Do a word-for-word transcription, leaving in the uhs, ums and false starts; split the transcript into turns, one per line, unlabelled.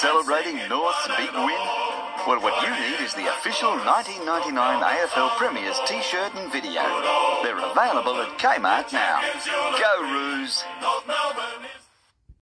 celebrating North's big win? Well, what you need is the official nineteen ninety-nine A F L Premier's t-shirt and video. They're available at Kmart now. Go Roos!